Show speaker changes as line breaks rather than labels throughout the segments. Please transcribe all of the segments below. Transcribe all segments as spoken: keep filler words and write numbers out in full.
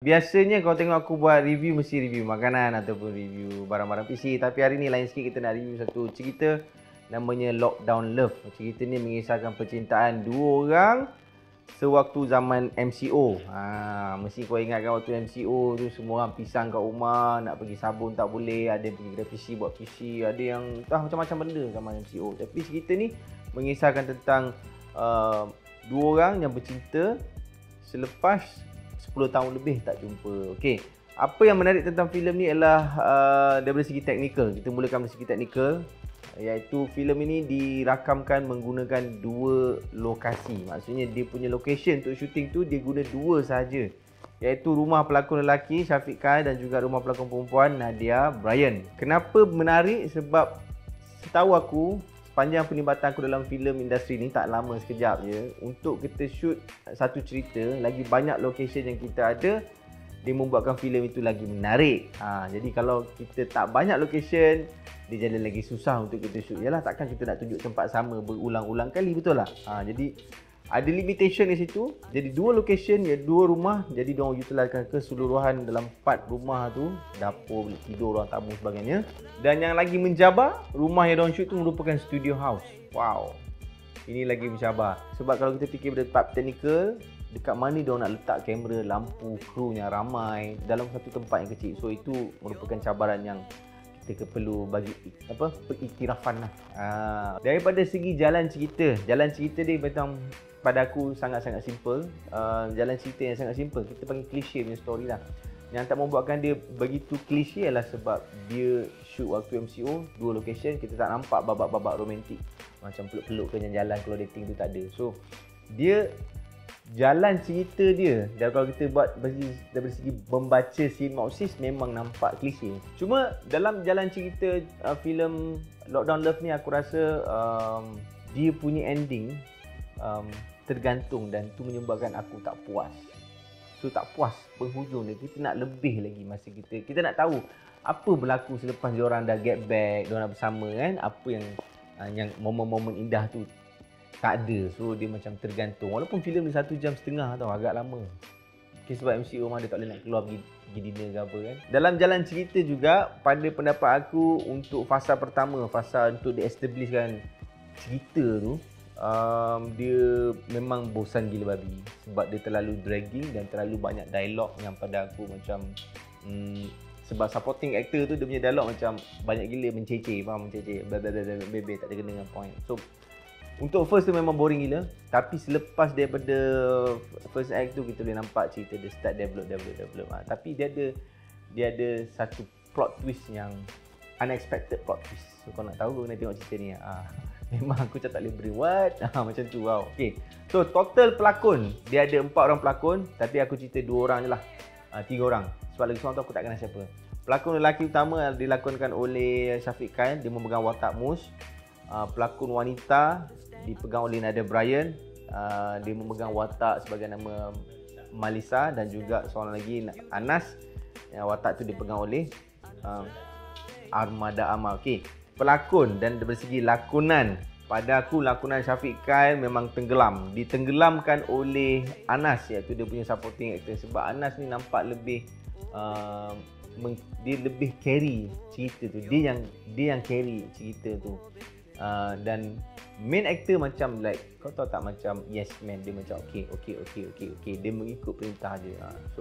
biasanya kalau tengok aku buat review, mesti review makanan ataupun review barang-barang P C. Tapi hari ni lain sikit, kita nak review satu cerita namanya Lockdown Love. Cerita ni mengisahkan percintaan dua orang sewaktu zaman M C O. Ha, mesti kau ingatkan waktu M C O tu semua orang pisang kat rumah, nak pergi sabun tak boleh, ada yang pergi kedai P C buat P C, ada yang entah macam-macam benda zaman M C O. Tapi cerita ni mengisahkan tentang uh, dua orang yang bercinta selepas sepuluh tahun lebih tak jumpa. Okey, apa yang menarik tentang filem ni ialah uh, daripada segi teknikal. Kita mulakan dari segi teknikal, iaitu filem ini dirakamkan menggunakan dua lokasi. Maksudnya dia punya location untuk syuting tu dia guna dua sahaja, iaitu rumah pelakon lelaki Syafiq Kyle dan juga rumah pelakon perempuan Nadia Bryan. Kenapa menarik? Sebab setahu aku sepanjang penglibatan aku dalam filem industri ni tak lama, sekejap je, untuk kita shoot satu cerita, lagi banyak location yang kita ada, dia membuatkan filem itu lagi menarik. Ha, jadi kalau kita tak banyak location, dia jadi lagi susah untuk kita shoot. Yalah, takkan kita nak tunjuk tempat sama berulang-ulang kali, betul tak? Ha, jadi ada limitation di situ. Jadi dua location, ya dua rumah, jadi diorang utiliskan keseluruhan dalam empat rumah tu, dapur, bilik tidur, ruang tamu sebagainya. Dan yang lagi mencabar, rumah yang diorang shoot tu merupakan studio house. Wow, ini lagi mencabar. Sebab kalau kita fikir pada part technical, dekat mana diorang nak letak kamera, lampu, kru yang ramai dalam satu tempat yang kecil. So itu merupakan cabaran yang kita perlu bagi apa pengiktirafan lah. Ha, daripada segi jalan cerita, jalan cerita dia memang pada aku sangat-sangat simple. Uh, jalan cerita yang sangat simple, kita panggil klise punya story lah. Yang tak membuatkan dia begitu klise adalah sebab dia shoot waktu M C O, dua location, kita tak nampak babak-babak romantik macam peluk-peluk ke jalan keluar dating tu, tak ada. So dia jalan cerita dia, dan kalau kita buat dari, dari segi membaca sinopsis memang nampak klise. Cuma dalam jalan cerita uh, filem Lockdown Love ni, aku rasa um, dia punya ending um, tergantung, dan tu menyebabkan aku tak puas. So tak puas penghujung dia, kita nak lebih lagi masa kita. Kita nak tahu apa berlaku selepas diorang dah get back, diorang dah bersama kan, apa yang uh, yang momen-momen indah tu tak ada. So dia macam tergantung. Walaupun filem ni satu jam setengah tau, agak lama. Okay, sebab M C O memang dia tak boleh nak keluar pergi, pergi dinner ke apa kan. Dalam jalan cerita juga, pada pendapat aku, untuk fasa pertama, fasa untuk di-establishkan cerita tu, um, dia memang bosan gila babi. Sebab dia terlalu dragging dan terlalu banyak dialog yang pada aku macam hmm, sebab supporting actor tu dia punya dialog macam banyak gila, menceceh, faham, menceceh, bebe, tak ada kena dengan point. So untuk first tu memang boring gila, tapi selepas daripada first act tu kita boleh nampak cerita dia start develop develop develop. Ha, tapi dia ada dia ada satu plot twist yang unexpected plot twist. So kau nak tahu, kau kena tengok cerita ni. Ha, memang aku macam tak boleh beri what. Ha, macam tu, wow. Okay, so total pelakon dia ada empat orang pelakon, tapi aku cerita dua orang je lah. Ha, tiga orang. Sebab lagi seorang tu aku tak kenal siapa. Pelakon lelaki utama dilakonkan oleh Syafiq Kyle, dia memegang watak Mus. Uh, pelakon wanita dipegang oleh Nadia Bryan, uh, dia memegang watak sebagai nama Malisa, dan juga seorang lagi Anas, yang watak tu dipegang oleh uh, Armada Amal. Okey, pelakon dan dari segi lakonan, pada aku lakonan Syafiq Kyle memang tenggelam, ditenggelamkan oleh Anas, iaitu dia punya supporting actor. Sebab Anas ni nampak lebih uh, dia lebih carry cerita tu, dia yang dia yang carry cerita tu. Uh, dan main actor macam like, kau tahu tak, macam yes man, dia macam okey okey okey okey okey, dia mengikut perintah je. Uh, so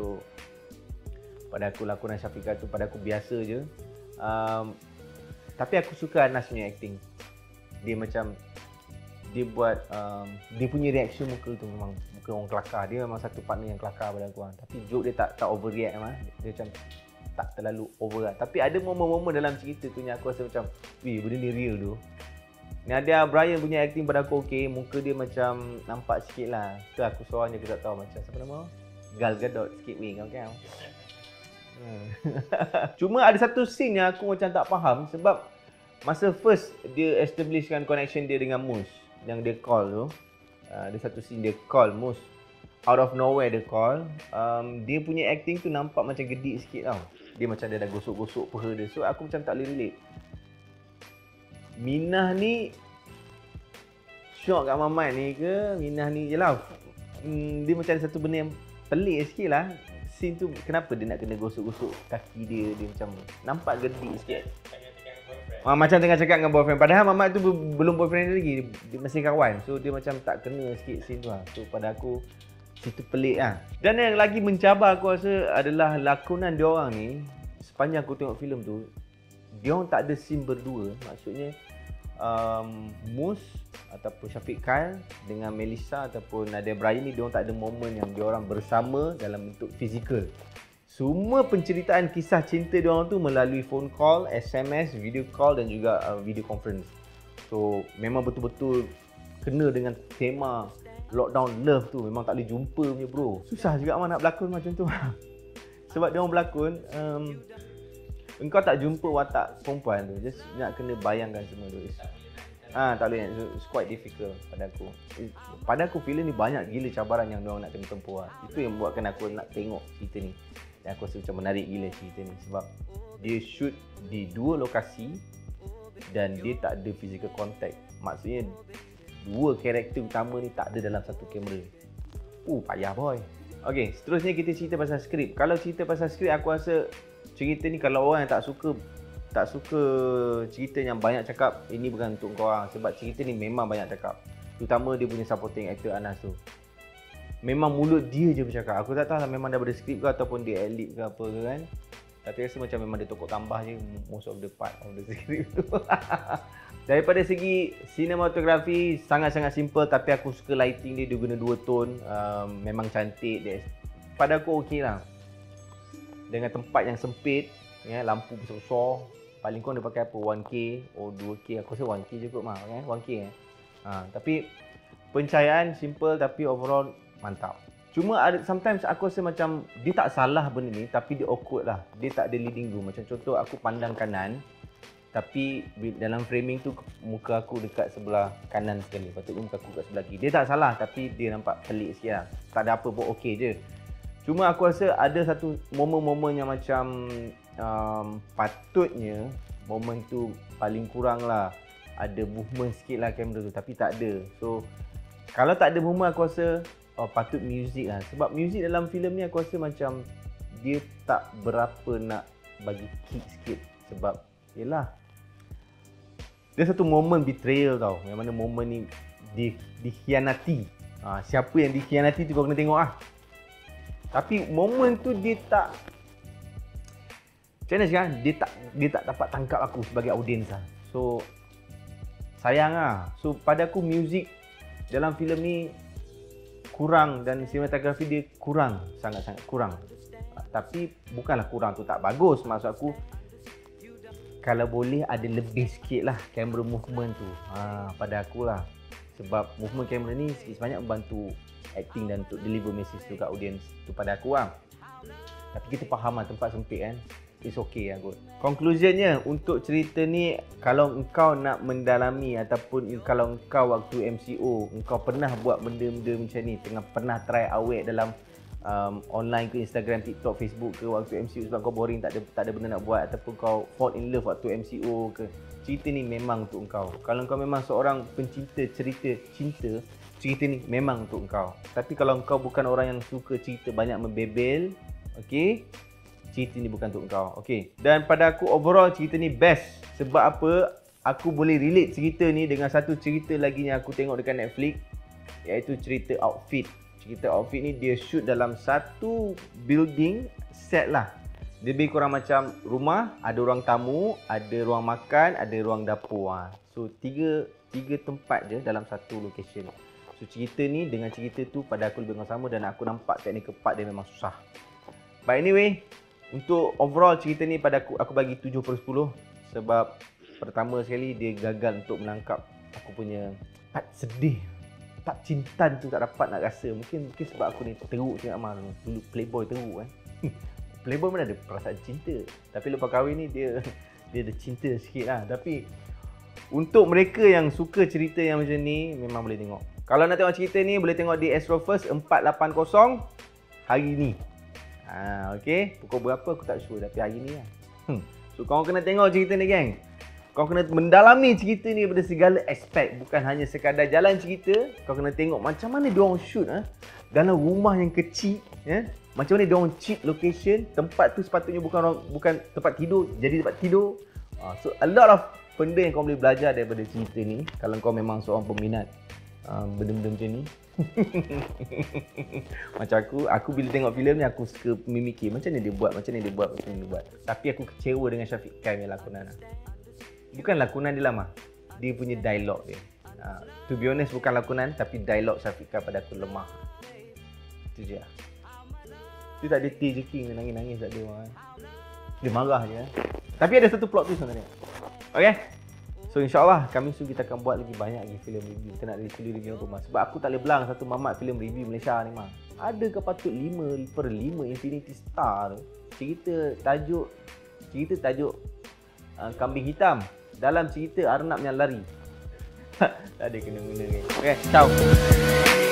pada aku lakonan Syafiq Kyle tu pada aku biasa je. Um, tapi aku suka Anas punya acting. Dia macam dia buat um, dia punya reaction muka tu memang muka orang kelakar. Dia memang satu partner yang kelakar pada aku. Tapi joke dia tak tak overreact memang. Dia macam tak terlalu over. Tapi ada momen-momen dalam cerita tu yang aku rasa macam, weh, benda ni real tu. Nadia Bryan punya acting pada aku okey, muka dia macam nampak sikit lah. Tu aku seorang je, aku tak tahu macam siapa nama? Gal Gadot sikit wing kau kan. Hmm. Cuma ada satu scene yang aku macam tak faham, sebab masa first dia establishkan connection dia dengan Mus, yang dia call tu, uh, ada satu scene dia call Mus, out of nowhere dia call. Um, dia punya acting tu nampak macam gedik sikit tau. Dia macam dia dah gosok-gosok peha dia. So aku macam tak boleh relate. Minah ni syok kat Mamat ni ke? Minah ni je lah. Hmm, dia macam ada satu benda yang pelik sikit lah. scene tu kenapa dia nak kena gosok-gosok kaki dia, dia macam nampak gedik sikit. Ah, macam tengah cakap dengan boyfriend. Padahal Mamat tu belum boyfriend dia lagi, dia, dia masih kawan. So dia macam tak kena sikit scene tu lah. So pada aku situ pelik lah. Dan yang lagi mencabar aku rasa adalah lakonan dia orang ni. Sepanjang aku tengok filem tu, dia orang tak ada scene berdua. Maksudnya um, Mus ataupun Syafiq Kyle dengan Melissa ataupun Nadia Bryan ni, dia orang tak ada momen yang dia orang bersama dalam bentuk fizikal. Semua penceritaan kisah cinta dia orang tu melalui phone call, S M S, video call dan juga uh, video conference. So memang betul-betul kena dengan tema lockdown love tu. Memang tak boleh jumpa punya bro. Susah juga mah nak berlakon macam tu. Sebab dia orang berlakon, um, engkau tak jumpa watak perempuan tu. Just nak kena bayangkan semua tu. Ah, tak boleh. It's quite difficult pada aku. Pada aku filem ni banyak gila cabaran yang dia orang nak kena tempuh lah. Itu yang buatkan aku nak tengok cerita ni. Dan aku rasa macam menarik gila cerita ni. Sebab dia shoot di dua lokasi dan dia tak ada physical contact. Maksudnya dua karakter utama ni tak ada dalam satu kamera. Uh, payah boy. Okay, seterusnya kita cerita pasal skrip. Kalau cerita pasal skrip, aku rasa cerita ni kalau orang yang tak suka tak suka cerita yang banyak cakap, ini bukan untuk kau orang. Sebab cerita ni memang banyak cakap. Terutama dia punya supporting actor Anas tu. Memang mulut dia je bercakap. Aku tak tahu lah memang daripada skrip ke ataupun dia ad-lib ke apa ke kan. Tapi rasa macam memang dia tokok tambah je most of the part of the script tu. Daripada segi sinematografi sangat-sangat simple, tapi aku suka lighting dia, dia guna dua tone. Um, memang cantik dia. Pada aku okey lah. Dengan tempat yang sempit, ya, lampu besar-besar. Paling kurang dia pakai apa? one K or two K. Aku rasa one K je kot mah, kan? one K eh. Ha, tapi pencahayaan simple tapi overall mantap. Cuma ada sometimes aku rasa macam dia tak salah benda ni, tapi dia awkward lah. Dia tak ada leading room. Macam contoh aku pandang kanan, tapi dalam framing tu muka aku dekat sebelah kanan sekali. Patutnya muka aku dekat sebelah kiri. Dia tak salah, tapi dia nampak pelik sikit lah. Tak ada apa pun, okey je. Cuma aku rasa ada satu momen-momen yang macam um, patutnya momen tu paling kurang lah. Ada movement sikit lah kamera tu, tapi tak ada. So kalau tak ada movement, aku rasa oh, patut music lah. Sebab music dalam filem ni aku rasa macam dia tak berapa nak bagi kick sikit. Sebab yelah, dia satu momen betrayal tau. Yang mana momen ni di, dikhianati. Ha, siapa yang dikhianati tu kau kena tengok lah. Tapi momen tu dia tak, macam mana sekarang, dia tak dia tak dapat tangkap aku sebagai audiens lah. So sayang lah. So pada aku music dalam filem ni kurang dan sinematografi dia kurang, sangat-sangat kurang. Tapi bukanlah kurang tu tak bagus. Maksud aku kalau boleh ada lebih sikit lah camera movement tu, ha, pada aku lah. Sebab movement kamera ni sikit sebanyak membantu acting dan untuk deliver message tu kat audience tu pada aku lah. Tapi kita faham lah tempat sempit kan. It's okay lah kot. Conclusionnya untuk cerita ni, kalau engkau nak mendalami ataupun kalau engkau waktu M C O engkau pernah buat benda-benda macam ni, tengah pernah try awet dalam um, online ke Instagram, TikTok, Facebook ke waktu M C O sebab kau boring, tak ada tak ada benda nak buat, ataupun kau fall in love waktu M C O ke, cerita ni memang untuk engkau. Kalau engkau memang seorang pencinta cerita cinta, cerita ni memang untuk engkau. Tapi kalau engkau bukan orang yang suka cerita banyak membebel, okey, cerita ni bukan untuk engkau. Okey. Dan pada aku overall cerita ni best. Sebab apa? Aku boleh relate cerita ni dengan satu cerita lagi yang aku tengok dekat Netflix, iaitu cerita Outfit. Cerita Outfit ni dia shoot dalam satu building set lah. Dia lebih kurang macam rumah, ada ruang tamu, ada ruang makan, ada ruang dapur. So tiga tiga tempat je dalam satu location. So cerita ni dengan cerita tu pada aku lebih kurang sama dan aku nampak technical part dia memang susah. But anyway, untuk overall cerita ni pada aku aku bagi tujuh per sepuluh. Sebab pertama sekali dia gagal untuk menangkap aku punya part sedih, part cinta tu tak dapat nak rasa. Mungkin mungkin sebab aku ni teruk sangat mah dulu, playboy teruk kan. Playboy mana ada perasaan cinta. Tapi lepas kahwin ni dia dia ada cinta sikit lah. Tapi untuk mereka yang suka cerita yang macam ni memang boleh tengok. Kalau nak tengok cerita ni boleh tengok di Astro First empat lapan kosong hari ni. Ha, okay. Pukul berapa aku tak sure, tapi hari ni lah. Hmm. So kau kena tengok cerita ni geng. Kau kena mendalami cerita ni daripada segala aspek. Bukan hanya sekadar jalan cerita. Kau kena tengok macam mana diorang shoot ha? Dalam rumah yang kecil ya? Macam mana dia orang cheat location, tempat tu sepatutnya bukan orang, bukan tempat tidur, jadi tempat tidur. Uh, so a lot of benda yang kau boleh belajar daripada cerita ni kalau kau memang seorang peminat uh, benda-benda macam ni. Macam aku, aku bila tengok filem ni aku suka memikir macam mana dia buat, macam mana dia buat, macam mana dia buat. Tapi aku kecewa dengan Syafiq Khan yang lakonan. Bukan lakonan dia lama, dia punya dialog dia. Uh, to be honest bukan lakonan, tapi dialog Syafiq Khan pada aku lemah. Itu je. Dia tak ada tear jerking, nangis-nangis tak ada orang. Dia marah je. Tapi ada satu plot twist sebenarnya. Okay. So insyaAllah kami soon kita akan buat lagi banyak lagi filem review. Kita nak review review rumah. Sebab aku tak boleh belang satu mamat filem review Malaysia ni mah. Ada ke patut lima per lima Infinity Star tu. Cerita tajuk cerita tajuk uh, kambing hitam. Dalam cerita Arnab yang lari. Tak ada kena-mena ni. Okay, ciao.